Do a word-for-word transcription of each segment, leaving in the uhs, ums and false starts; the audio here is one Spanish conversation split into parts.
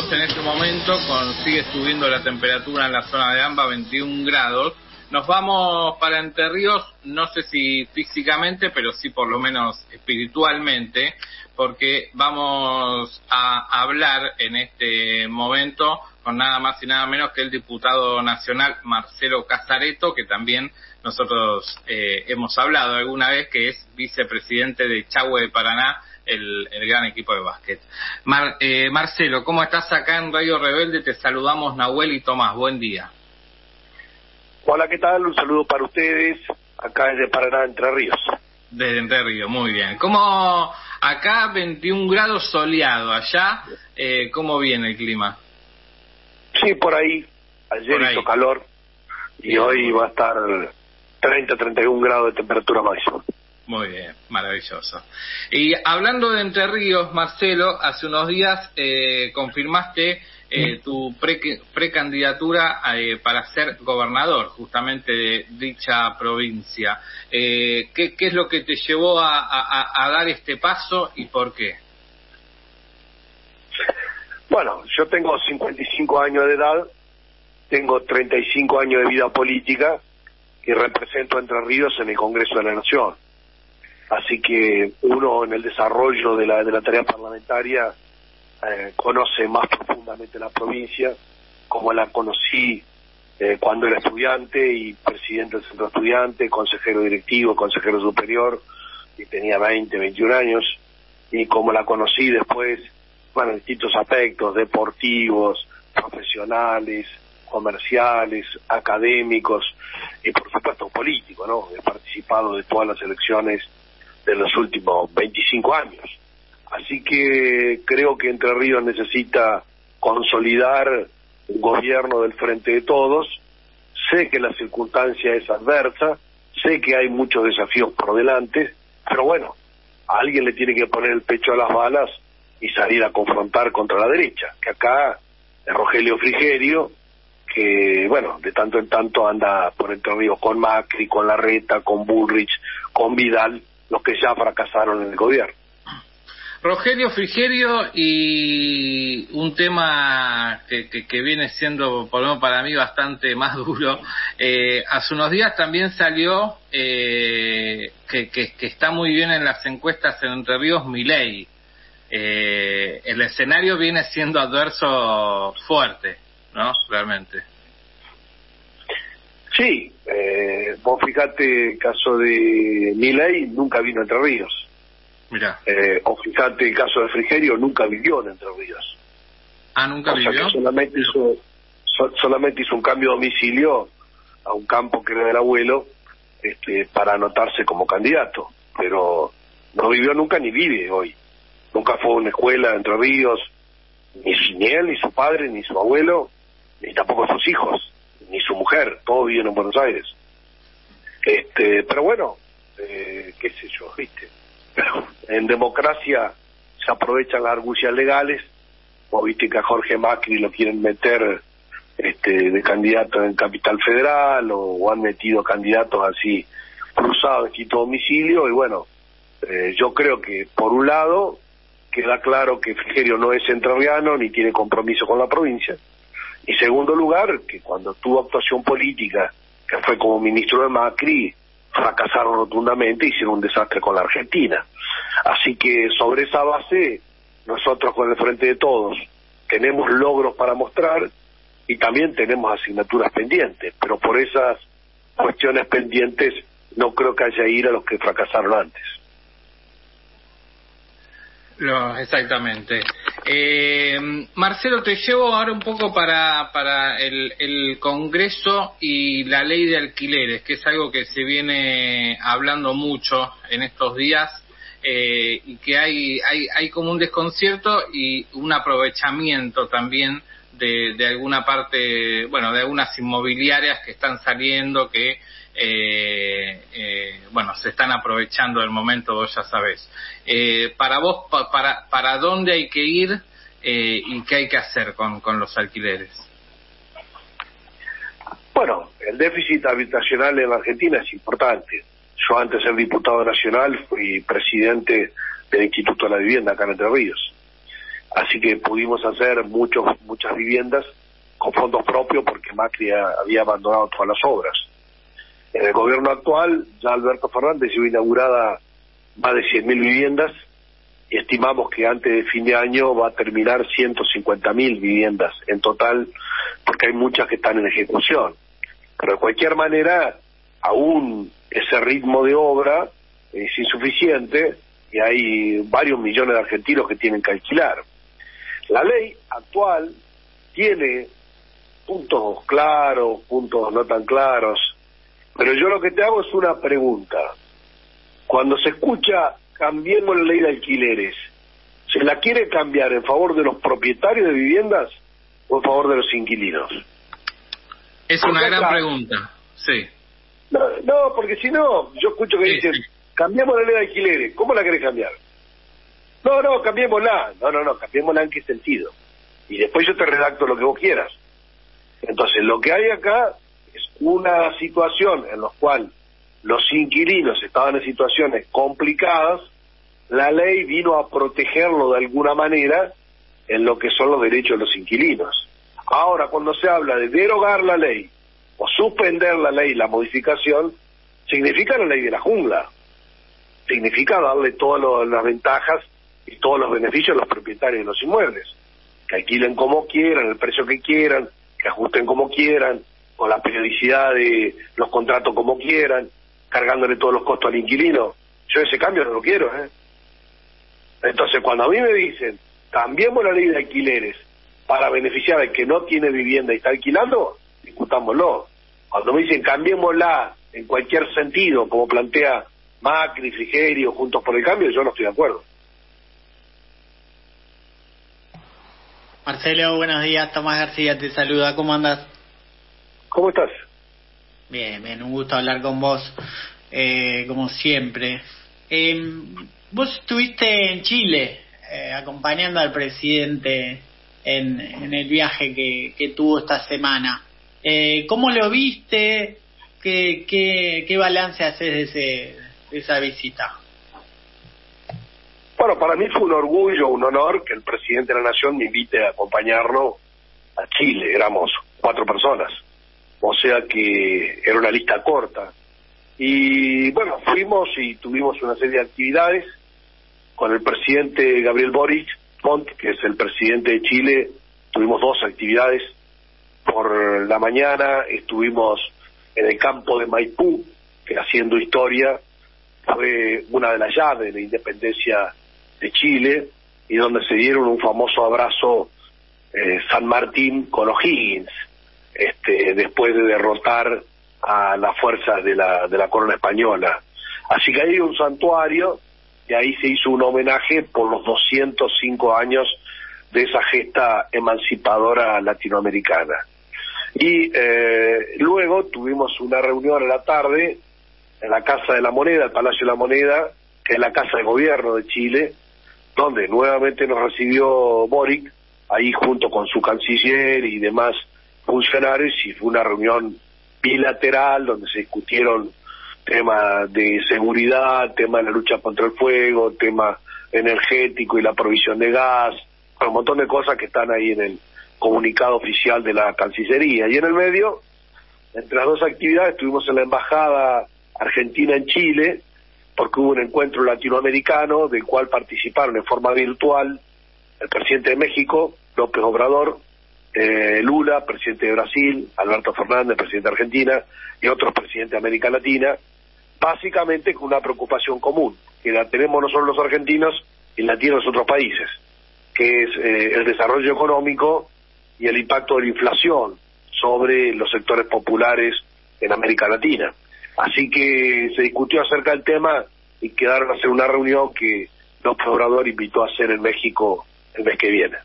grados en este momento, con, sigue subiendo la temperatura en la zona de AMBA, veintiún grados. Nos vamos para Entre Ríos, no sé si físicamente, pero sí por lo menos espiritualmente, porque vamos a hablar en este momento con nada más y nada menos que el diputado nacional Marcelo Casareto, que también nosotros eh, hemos hablado alguna vez, que es vicepresidente de Chahue de Paraná, el, el gran equipo de básquet. Mar, eh, Marcelo, ¿cómo estás acá en Radio Rebelde? Te saludamos Nahuel y Tomás, buen día. Hola, ¿qué tal? Un saludo para ustedes, acá desde Paraná, Entre Ríos. Desde Entre Ríos, muy bien. ¿Cómo acá veintiún grados soleado, allá eh, cómo viene el clima? Sí, por ahí, ayer por ahí. Hizo calor y sí, hoy va a estar treinta, treinta y un grados de temperatura máxima. Muy bien, maravilloso. Y hablando de Entre Ríos, Marcelo, hace unos días eh, confirmaste eh, tu pre precandidatura eh, para ser gobernador justamente de dicha provincia. Eh, ¿qué, ¿Qué es lo que te llevó a, a, a dar este paso y por qué? Bueno, yo tengo cincuenta y cinco años de edad, tengo treinta y cinco años de vida política y represento a Entre Ríos en el Congreso de la Nación. Así que uno en el desarrollo de la, de la tarea parlamentaria eh, conoce más profundamente la provincia, como la conocí eh, cuando era estudiante y presidente del centro estudiante, consejero directivo, consejero superior, y tenía veinte, veintiún años, y como la conocí después, bueno, en distintos aspectos, deportivos, profesionales, comerciales, académicos, y por supuesto políticos, ¿no? He participado de todas las elecciones de los últimos veinticinco años. Así que creo que Entre Ríos necesita consolidar un gobierno del Frente de Todos. Sé que la circunstancia es adversa, sé que hay muchos desafíos por delante, pero bueno, a alguien le tiene que poner el pecho a las balas y salir a confrontar contra la derecha, que acá es Rogelio Frigerio, que bueno, de tanto en tanto anda por Entre Ríos con Macri, con Larreta, con Bullrich, con Vidal, los que ya fracasaron en el gobierno. Rogelio Frigerio, y un tema que, que, que viene siendo, por lo menos para mí, bastante más duro, eh, hace unos días también salió eh, que, que, que está muy bien en las encuestas en Entre Ríos, Milei. Eh, el escenario viene siendo adverso fuerte, ¿no? Realmente. Sí, eh, vos fijate el caso de Milei, nunca vino a Entre Ríos. Mirá. Eh, o fijate el caso de Frigerio, nunca vivió en Entre Ríos. Ah, ¿nunca o vivió? Sea que solamente hizo, so, solamente hizo un cambio de domicilio a un campo que era del abuelo, este, para anotarse como candidato. Pero no vivió nunca ni vive hoy. Nunca fue a una escuela de Entre Ríos, ni, ni él, ni su padre, ni su abuelo, ni tampoco sus hijos, ni su mujer, todos viven en Buenos Aires. Este, pero bueno, eh, qué sé yo, viste. Pero en democracia se aprovechan las argucias legales, o viste que a Jorge Macri lo quieren meter este, de candidato en Capital Federal, o, o han metido candidatos así cruzados en quinto domicilio, y bueno, eh, yo creo que por un lado queda claro que Frigerio no es entrerriano ni tiene compromiso con la provincia. Y segundo lugar, que cuando tuvo actuación política, que fue como ministro de Macri, fracasaron rotundamente y hicieron un desastre con la Argentina. Así que sobre esa base, nosotros con el Frente de Todos tenemos logros para mostrar y también tenemos asignaturas pendientes, pero por esas cuestiones pendientes no creo que haya ir a los que fracasaron antes. No, exactamente. Eh, Marcelo, te llevo ahora un poco para para el, el Congreso y la ley de alquileres, que es algo que se viene hablando mucho en estos días, eh, y que hay, hay hay como un desconcierto y un aprovechamiento también de, de alguna parte, bueno, de algunas inmobiliarias que están saliendo, que Eh, eh, bueno, se están aprovechando del momento, vos ya sabés. Eh, para vos, pa, para para dónde hay que ir eh, y qué hay que hacer con, con los alquileres. Bueno, el déficit habitacional en la Argentina es importante. Yo antes de ser diputado nacional fui presidente del Instituto de la Vivienda acá en Entre Ríos. así que pudimos hacer muchos muchas viviendas con fondos propios porque Macri había abandonado todas las obras. En el gobierno actual, ya Alberto Fernández llevó inaugurada más de cien mil viviendas y estimamos que antes de fin de año va a terminar ciento cincuenta mil viviendas en total, porque hay muchas que están en ejecución. Pero de cualquier manera, aún ese ritmo de obra es insuficiente y hay varios millones de argentinos que tienen que alquilar. La ley actual tiene puntos claros, puntos no tan claros, pero yo lo que te hago es una pregunta. Cuando se escucha cambiemos la ley de alquileres, ¿se la quiere cambiar en favor de los propietarios de viviendas o en favor de los inquilinos? Es porque una gran acá, pregunta, sí. No, no, porque si no, yo escucho que sí, dicen, sí. cambiemos la ley de alquileres, ¿cómo la querés cambiar? No, no, cambiémosla. No, no, no, cambiémosla en qué sentido. Y después yo te redacto lo que vos quieras. Entonces, lo que hay acá es una situación en la cual los inquilinos estaban en situaciones complicadas, la ley vino a protegerlo de alguna manera en lo que son los derechos de los inquilinos. Ahora, cuando se habla de derogar la ley o suspender la ley, la modificación, significa la ley de la jungla. Significa darle todas lo, las ventajas y todos los beneficios a los propietarios de los inmuebles. Que alquilen como quieran, el precio que quieran, que ajusten como quieran, con la periodicidad de los contratos como quieran, cargándole todos los costos al inquilino. Yo ese cambio no lo quiero, ¿eh? Entonces, cuando a mí me dicen, cambiemos la ley de alquileres para beneficiar al que no tiene vivienda y está alquilando, discutámoslo. Cuando me dicen, cambiémosla en cualquier sentido, como plantea Macri, Frigerio, Juntos por el Cambio, yo no estoy de acuerdo. Marcelo, buenos días. Tomás García te saluda. ¿Cómo andas? ¿Cómo estás? Bien, bien. Un gusto hablar con vos, eh, como siempre. Eh, vos estuviste en Chile eh, acompañando al presidente en, en el viaje que, que tuvo esta semana. Eh, ¿Cómo lo viste? ¿Qué, qué, qué balance haces de, ese, de esa visita? Bueno, para mí fue un orgullo, un honor que el presidente de la Nación me invite a acompañarlo a Chile. Éramos cuatro personas, o sea que era una lista corta. Y bueno, fuimos y tuvimos una serie de actividades con el presidente Gabriel Boric, que es el presidente de Chile. Tuvimos dos actividades. Por la mañana estuvimos en el campo de Maipú, que haciendo historia, fue una de las llaves de la independencia de Chile, y donde se dieron un famoso abrazo eh, San Martín con O'Higgins, este, después de derrotar a las fuerzas de la de la corona española. Así que ahí hay un santuario, y ahí se hizo un homenaje por los doscientos cinco años de esa gesta emancipadora latinoamericana. Y eh, luego tuvimos una reunión a la tarde en la Casa de la Moneda, el Palacio de la Moneda, que es la Casa de Gobierno de Chile, donde nuevamente nos recibió Boric, ahí junto con su canciller y demás funcionarios, y fue una reunión bilateral donde se discutieron temas de seguridad, temas de la lucha contra el fuego, tema energético y la provisión de gas, un montón de cosas que están ahí en el comunicado oficial de la Cancillería. Y en el medio, entre las dos actividades, estuvimos en la Embajada Argentina en Chile, porque hubo un encuentro latinoamericano del cual participaron en forma virtual el presidente de México, López Obrador, eh, Lula, presidente de Brasil, Alberto Fernández, presidente de Argentina, y otros presidentes de América Latina, básicamente con una preocupación común, que la tenemos nosotros los argentinos y la tienen los otros países, que es eh, el desarrollo económico y el impacto de la inflación sobre los sectores populares en América Latina. Así que se discutió acerca del tema y quedaron a hacer una reunión que López Obrador invitó a hacer en México el mes que viene.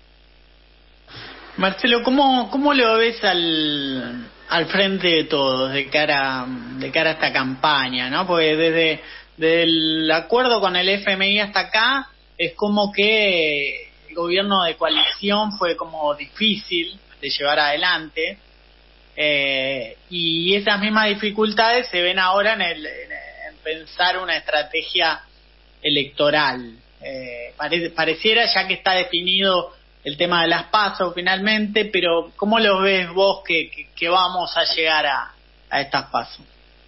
Marcelo, ¿cómo, cómo lo ves al, al frente de todos de cara, de cara a esta campaña, ¿no? Porque desde, desde el acuerdo con el F M I hasta acá es como que el gobierno de coalición fue como difícil de llevar adelante. Eh, y esas mismas dificultades se ven ahora en, el, en, en pensar una estrategia electoral. Eh, pare, pareciera ya que está definido el tema de las PASO finalmente, pero ¿cómo lo ves vos que, que, que vamos a llegar a, a estas PASO?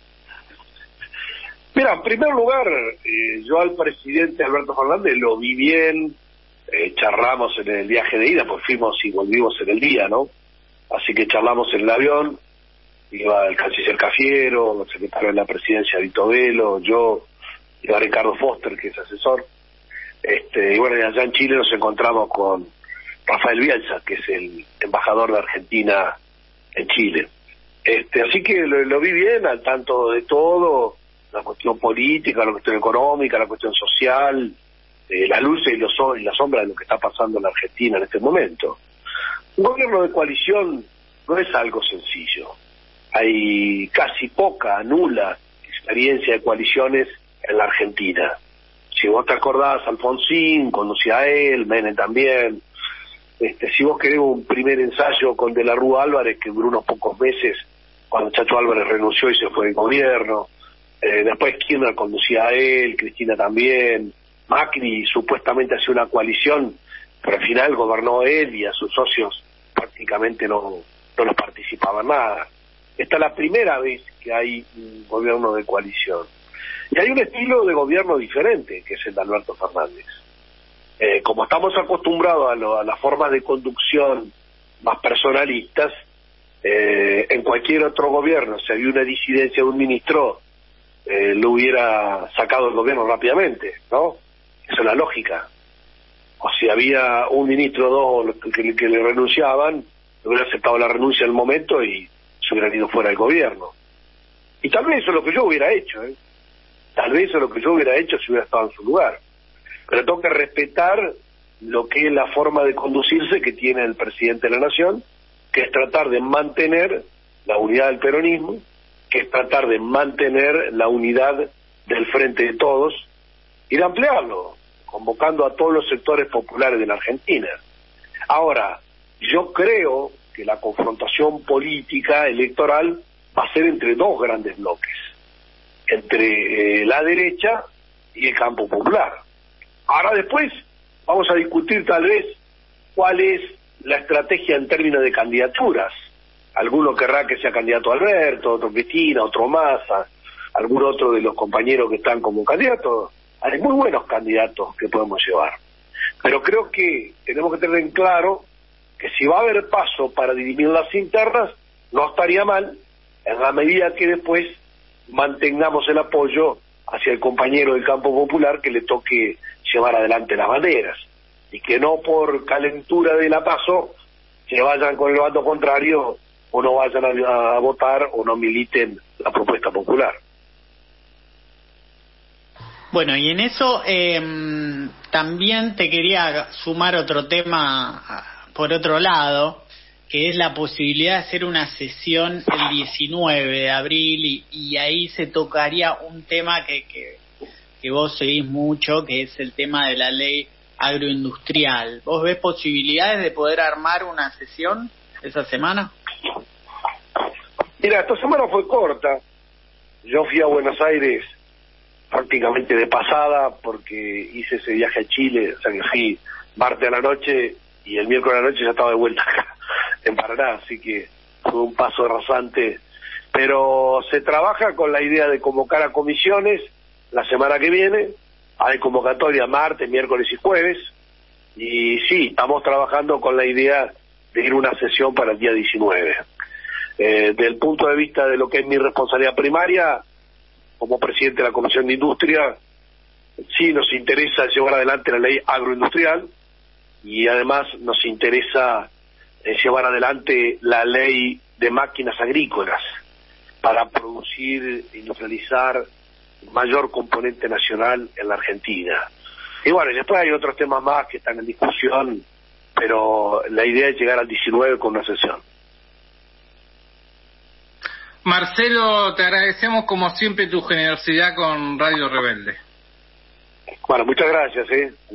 Mira, en primer lugar, eh, yo al presidente Alberto Fernández lo vi bien, eh, charlamos en el viaje de ida, pues fuimos y volvimos en el día, ¿no? Así que charlamos en el avión, iba el canciller Cafiero, el secretario de la presidencia Vito Velo, yo, iba Ricardo Foster, que es asesor, este, y bueno, allá en Chile nos encontramos con Rafael Bielsa, que es el embajador de Argentina en Chile. Este, así que lo, lo vi bien, al tanto de todo, la cuestión política, la cuestión económica, la cuestión social, eh, las luces y, los, y las sombras de lo que está pasando en la Argentina en este momento. Un gobierno de coalición no es algo sencillo. Hay casi poca, nula experiencia de coaliciones en la Argentina. Si vos te acordás, Alfonsín conducía a él, Menem también. Este, si vos querés un primer ensayo con De la Rúa Álvarez, que duró unos pocos meses, cuando Chacho Álvarez renunció y se fue del gobierno, eh, después Kirchner conducía a él, Cristina también, Macri supuestamente hacía una coalición, pero al final gobernó él y a sus socios prácticamente no, no los participaban nada. Esta es la primera vez que hay un gobierno de coalición. Y hay un estilo de gobierno diferente, que es el de Alberto Fernández. Eh, como estamos acostumbrados a, lo, a las formas de conducción más personalistas, eh, en cualquier otro gobierno, si había una disidencia de un ministro, eh, lo hubiera sacado el gobierno rápidamente, ¿no? Esa es la lógica. O si había un ministro o dos que, que le renunciaban, le hubiera aceptado la renuncia en el momento y se hubieran ido fuera del gobierno. Y tal vez eso es lo que yo hubiera hecho, ¿eh? Tal vez eso es lo que yo hubiera hecho si hubiera estado en su lugar. Pero tengo que respetar lo que es la forma de conducirse que tiene el presidente de la Nación, que es tratar de mantener la unidad del peronismo, que es tratar de mantener la unidad del Frente de Todos y de ampliarlo, convocando a todos los sectores populares de la Argentina. Ahora, yo creo que la confrontación política electoral va a ser entre dos grandes bloques, entre eh, la derecha y el campo popular. Ahora después vamos a discutir tal vez cuál es la estrategia en términos de candidaturas. Alguno querrá que sea candidato Alberto, otro Cristina, otro Massa, algún otro de los compañeros que están como candidatos. Hay muy buenos candidatos que podemos llevar. Pero creo que tenemos que tener en claro que si va a haber paso para dirimir las internas, no estaría mal en la medida que después mantengamos el apoyo hacia el compañero del campo popular que le toque llevar adelante las banderas, y que no por calentura de la paso se vayan con el bando contrario o no vayan a, a votar o no militen la propuesta popular. Bueno, y en eso eh, también te quería sumar otro tema por otro lado, que es la posibilidad de hacer una sesión el diecinueve de abril y, y ahí se tocaría un tema que, que, que vos seguís mucho, que es el tema de la ley agroindustrial. ¿Vos ves posibilidades de poder armar una sesión esa semana? Mira, esta semana fue corta. Yo fui a Buenos Aires prácticamente de pasada porque hice ese viaje a Chile, o sea que fui martes a la noche y el miércoles a la noche ya estaba de vuelta acá en Paraná, así que fue un paso rasante. Pero se trabaja con la idea de convocar a comisiones la semana que viene. Hay convocatoria martes, miércoles y jueves, y sí, estamos trabajando con la idea de ir a una sesión para el día diecinueve. Eh, desde el punto de vista de lo que es mi responsabilidad primaria, como presidente de la Comisión de Industria, sí nos interesa llevar adelante la ley agroindustrial y además nos interesa eh, llevar adelante la ley de máquinas agrícolas para producir, industrializar mayor componente nacional en la Argentina. Y bueno, y después hay otros temas más que están en discusión, pero la idea es llegar al diecinueve con una sesión. Marcelo, te agradecemos como siempre tu generosidad con Radio Rebelde. Bueno, muchas gracias, ¿eh?